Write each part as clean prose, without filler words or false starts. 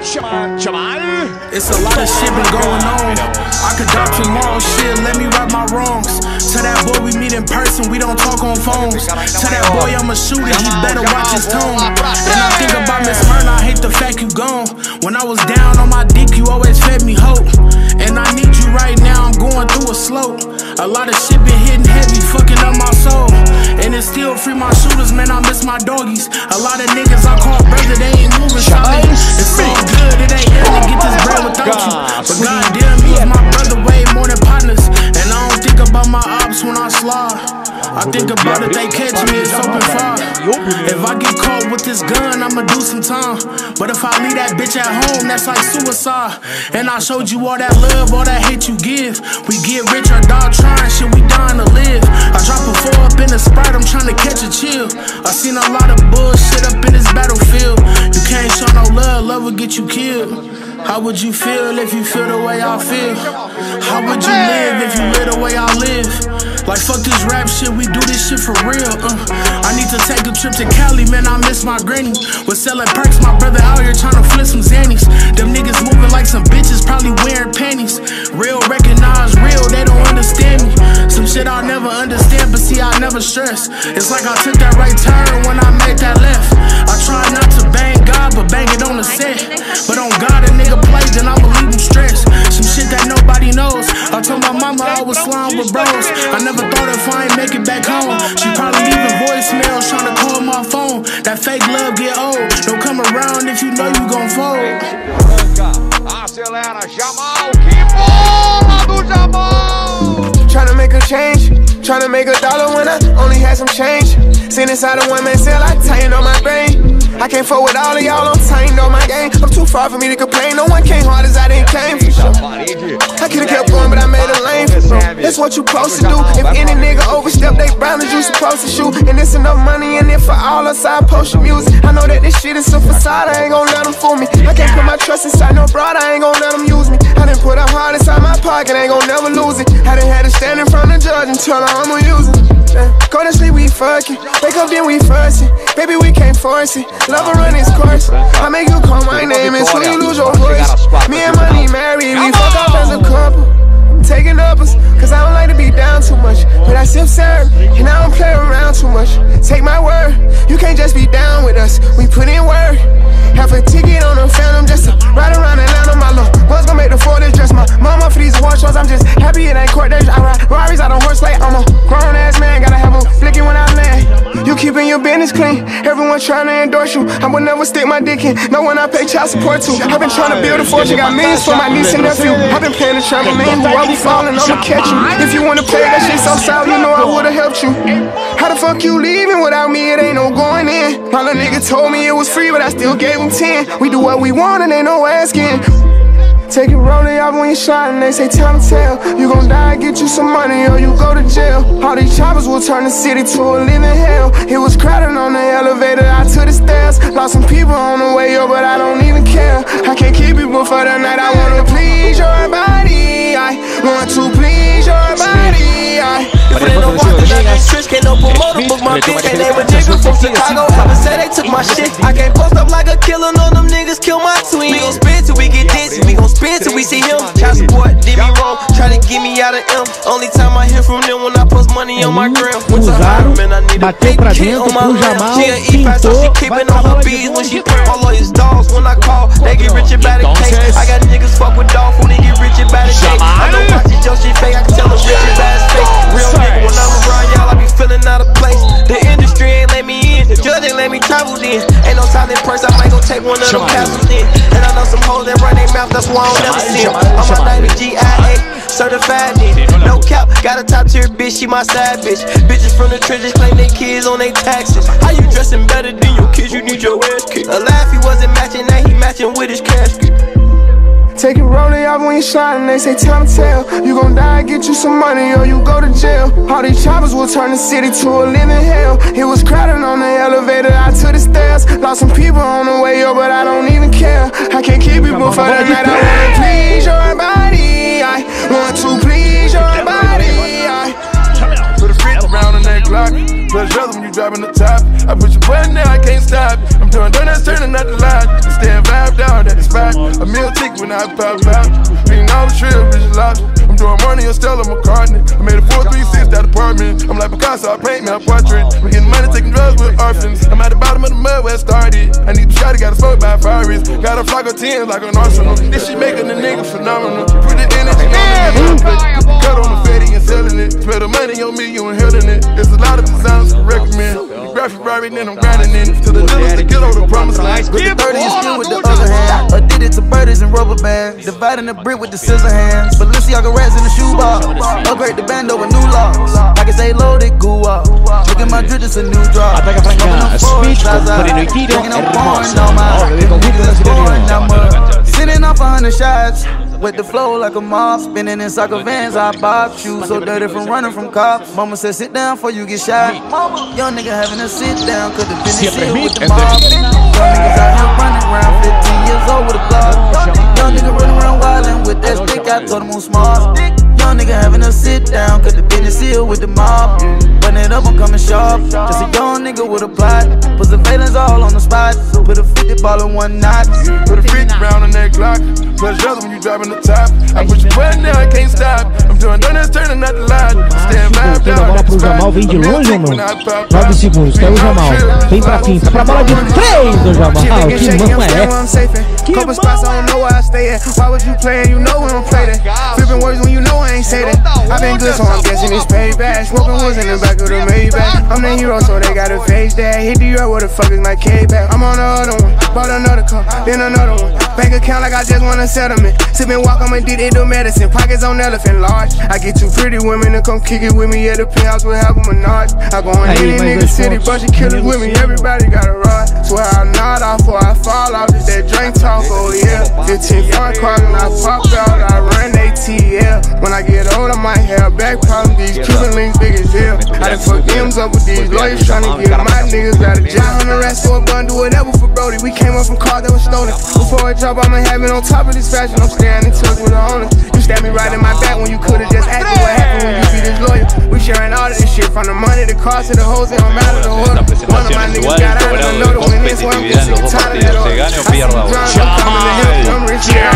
It's a lot of shit been going on. I could die tomorrow, shit, let me right my wrongs. To that boy we meet in person, we don't talk on phones. To that boy I'm a shooter, he better watch his tone. And I think about Miss Myrna, I hate the fact you gone. When I was down on my dick, you always fed me hope. And I need you right now, I'm going through a slope. A lot of shit been hitting heavy, fucking up my soul. And it's still free my shooters, man, I miss my doggies. A lot of niggas I call brother, they ain't moving solid. It's so good, it ain't ever get this bread without you. But goddamn, me and my brother way more than partners. And I don't think about my ops when I slide. I think about it, they catch me, it's open fire. If I get caught with this gun, I'ma do some time. But if I leave that bitch at home, that's like suicide. And I showed you all that love, all that hate you give. We get rich or die trying, shit, we dying to live. I drop a 4 up in the Sprite, I'm trying to catch a chill. I seen a lot of bullshit up in this battlefield. You can't show no love, love will get you killed. How would you feel if you feel the way I feel? How would you live if you live the way I live? Like fuck this rap shit, we do this shit for real. I need to take a trip to Cali, man, I miss my granny. Was selling perks, my brother out here trying to flip some Xannies. Them niggas moving like some bitches, probably wearing panties. Real recognize real, they don't understand me. Some shit I'll never understand, but see I never stress. It's like I took that right turn when I made that left. I try not to bang God, but bang it on the set. But on God a nigga play, then I'ma leave him stressed. Some shit that nobody knows. I told my mama I was slime with bros. I never thought if I ain't make it back home, she probably leaving voicemails trying to call my phone. That fake love get old. Don't come around if you know you gon' fold. Acelera, Jamal, que bola do Jamal! Tryna make a change, tryna make $1 when I only had some change. Sitting inside a one-man cell, I tightened on my brain. I can't fuck with all of y'all, I'm tightened on my game. I'm too far for me to complain, no one came hard as I didn't came for sure. I could've kept going, but I made a lane for bro. That's what you supposed to do. If any nigga overstep they boundaries, you supposed to shoot. And there's enough money in it for all us, I post your music. I know that this shit is a facade, I ain't gon' let them fool me. I can't put my trust inside no broad, I ain't gon' let them use me. I done put a heart inside my pocket, ain't gon' never lose it. I done had to stand in front of the judge and tell her I'ma use it. Go to sleep, we fucking. Wake up, then we fussing. Baby, we can't force it. Love will run its course. I make you call my name and when you lose your voice. Me and Money married, we fuck up as a couple. I'm taking uppers, cause I don't like to be down too much. But I still serve, and I don't play around too much. Take my word, you can't just be down with us. We put in work. Half a ticket on a Phantom just to ride around Atlanta. My love was gonna make the 40s dress my mama for these award shows. I'm just happy it ain't court days. I ride Rari's out on horseplay. I'm a grown ass man, gotta have them flicking when I land. You keeping your business clean, everyone trying to endorse you. I would never stick my dick in, no one I pay child support to. I've been trying to build a fortune, got millions for my niece and nephew. I've been playing the trampoline, who I be falling, I'ma catch you. If you wanna play that shit so sour, you know I would've helped you. How the fuck you leaving without me? It ain't no going in. My little nigga told me it was free, but I still gave him 10. We do what we want and ain't no asking. Take it rolling off when you shine, they say time to tell. You gon' die, get you some money, or you go to jail. All these choppers will turn the city to a living hell. It was crowded on the elevator, I took the stairs. Lost some people on the way up, but I don't even care. I can't keep people for the night, I wanna please your body. I want to please your body. If they don't want the Trish can't no promoter, book my bitch. And they were niggas from Chicago, ever say they took my shit. I can't post up like a killer, no them niggas kill my twin. We gon' spin till we get dizzy, we gon' spin till we see him. Child support did me wrong, try to get me out of M. Only time I hear from them when I post money on my gram. Went to Harlem and I need a big kid on my lamb. She an E5, so she keepin' on her bees when she print. All lawyers dogs when I call, they get rich about the case. I got niggas fuck with dog when they get rich about the cake. I know watch it, yo, shit fake, I can tell them rich about his face. Real nigga, when I'm around y'all, I be feeling out of place. The industry ain't let me in, the judge ain't let me travel then. Ain't no silent purse, I might go take one of them castles in. And I know some hoes that run their mouth, that's why I don't never see them. I'm my name is GIA, certified then. No cap, got a top tier bitch, she my side bitch. Bitches from the trenches claim they kids on they taxes. How you dressing better than your kids, you need your ass kicked. A laugh he wasn't matching, now he matching with his casket. Take it rolling off when you shine, they say time to tell. You gon' die, get you some money, or you go to jail. All these choppers will turn the city to a living hell. It was crowded on the elevator, I took the stairs. Lost some people on the way up, but I don't even care. I can't keep people for the night, I wanna please your body. I want to please your body. Put a fridge around in that Glock. Plus drugs when you driving the top. I push your button now, I can't stop. I'm doing donuts, turning out the light. Staying vibed out at the spot. A meal tick when I pop out. Being all the trill, bitch, lost. I'm doing money on Stella McCartney. I made a 436 that apartment. I'm like Picasso, I paint me a portrait. We getting money, taking drugs with orphans. I'm at the bottom of the mud where it started. I need to shot it, got a smoke by fires. Got a flock of 10s like an arsenal. This shit making the nigga phenomenal. Put the energy on the cut on the fatty and selling it. Spend the money on me, you inhaling it. There's a lot of designers to recommend. The graphic right then I'm grinding in. To the dealers to get on the promise line. With the 30 and still with the other hand. I did it to birdies and rubber bands. Dividing the brick with the scissor hands. Balenciaga rats in the shoebox. Upgrade the bando with new locks. I can say loaded, goo up. Look at my drip, it's a new drop. Attacca Franca, Smith con Torino Tiro e Hermosa. Sitting off 100 shots. With the flow like a mob, spinning in soccer vans, I bob. Shoes so dirty from running from cops. Mama said sit down before you get shot. Young nigga having a sit down, cause the business seal with the mob. Young niggas out here running around, 15 years old with a block. Young nigga running around wildin' with that stick, I told him on smart. Young nigga having a sit down, cause the business seal with the mob. Run it up, I'm coming sharp. Just a young nigga with a plot. Put surveillance all on the spot. Put a 50 ball in one knot. Put a 50 round on that Glock. Plus drugs when you driving the top. I push your button now, I can't stop. I'm doing donuts, turning out the light. Stand vibed out at the spot. Jamal vem de longe ou não? 9 segundos, que é o Jamal. Vem pra finta, pra bola de 3 do Jamal. Que mão é essa? Couple spots, I don't know where I stay at. Why was you playing? You know we don't play that. Flipping words when you know I ain't say that. I been good, so I'm guessing it's payback. Smoking woods in the back of the Maybach. I'm the hero, so they gotta face that. Hit the earth, what the fuck is my K-back? I'm on the other one, bought another car, then another one. Bank account like I just want a settlement. Sippin' walk, I'm addicted to medicine. Pockets on elephant large. I get two pretty women to come kick it with me at the penthouse with half a menage. I go in any nigga city, bunch of killers with me. Everybody got a rod. Swear I nod off or I fall off. Just that drink talk, oh yeah. 15 front cars and I pop out. I run ATL. When I get old, I might have back problems. These Cuban links big as hell. I done fuck M's up with these lawyers trying to get my niggas out of jail. On the rest for a bun, do whatever for Brody. We came up from cars that was stolen. Before I drop, I'ma have it on top of this fashion. I'm staying in touch with the owner. You stabbed me right in my back when you could've just asked me what happened when you be this lawyer. We sharing all of this shit from the money, the cars to the hoes, and I'm out of the order. One of my niggas got out of another one. This one, I'm sick and tired of that order. I'm rich, yeah,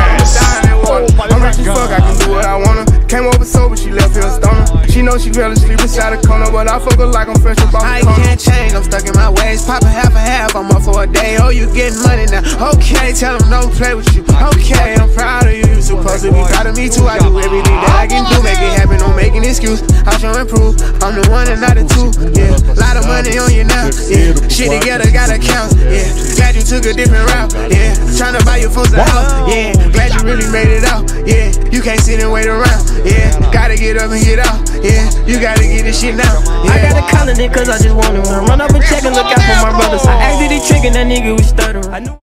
I'm rich as fuck, I can do what I wanna. Came over sober, she left here a stoner. She know she fell asleep inside a corner, but I fuck her like I'm fresh up off the corner. I can't change, I'm stuck in my ways. Pop a half, I'm up for a day. Oh, you getting money now? Okay, tell them don't play with you. Okay, I'm proud of you. You supposed to be proud of me too. I do everything that I can do, make it happen, don't make an excuse. I show and prove, I'm the one and not the two. Yeah, lot of money on you now. Yeah, shit together gotta count. Yeah, glad you took a different route. Yeah, tryna buy your folks a house. Yeah, glad you really made it out. Yeah, you can't sit and wait around. Yeah, gotta get up and get out. Yeah, you gotta get this shit now. Yeah. I got a calendar cause I just wanna run up and check and look out for my brothers. I acted the trick and that nigga was stuttering.